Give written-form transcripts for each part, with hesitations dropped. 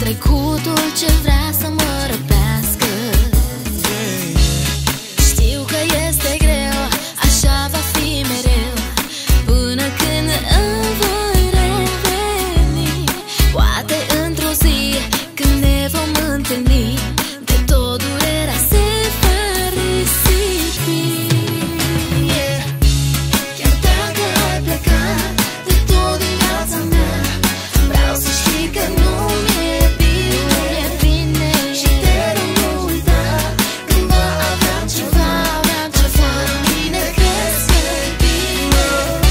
trecutul ce vrea să mă răpească. Știu că este greu, așa va fi mereu, până când îmi voi reveni. Poate într-o zi, când ne vom întâlni, de tot durerea se va risipi. Chiar dacă ai plecat de tot din viața mea, vreau să știi că nu mi-e bine. Și te rog, nu uita, cândva aveam ceva, fără mine crezi că-i bine.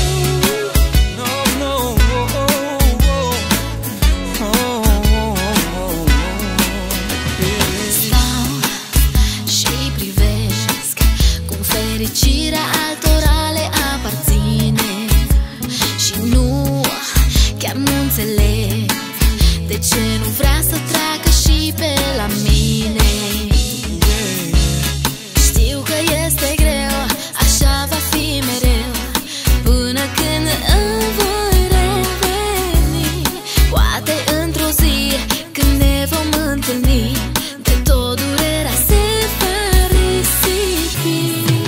Stau și privesc cum fericirea altora le aparține, și nu, chiar nu înțeleg de ce nu vrea să treacă și pe la mine. Știu că este greu, așa va fi mereu, până când îmi voi reveni. Poate într-o zi, când ne vom întâlni, de tot durerea se va risipi.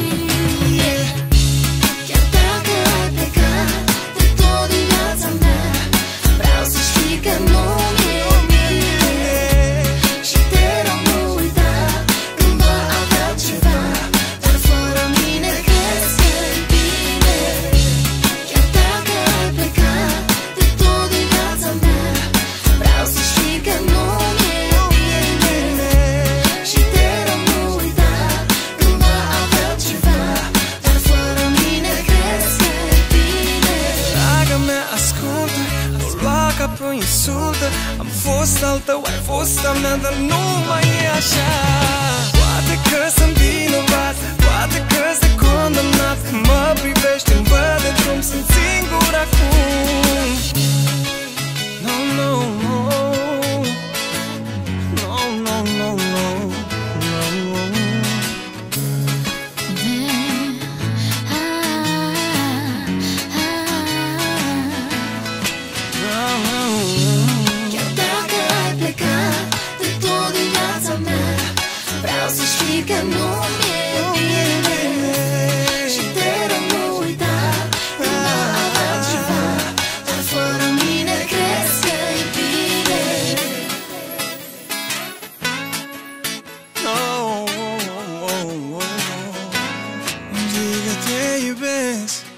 Chiar dacă ai plecat de tot din viața mea, vreau să știi că nu mi-e bine. Și te rog, nu uita, cândva aveam ceva, dar fără mine crezi că-i bine. Chiar dacă ai plecat de tot din viața mea, vreau să știi că nu mi-e bine. Și te rog, nu uita, cândva aveam ceva, dar fără mine crezi că-i bine. Draga mea, ascultă, nu lua ca pe o insultă. Am fost al tău, ai fost a mea, dar nu mai e așa. Poate că sunt vinovat, poate că sunt condamnat. Când mă privești, îmi văd de drum, sunt singur acum. No, no, no. No, no, no, no. No. Chiar dacă ai plecat de tot din viața mea, vreau să știi că nu mi-e bine. Și te rog, nu uita, cândva aveam ceva, dar fără mine crezi că-i bine. No. Un día te iubesc.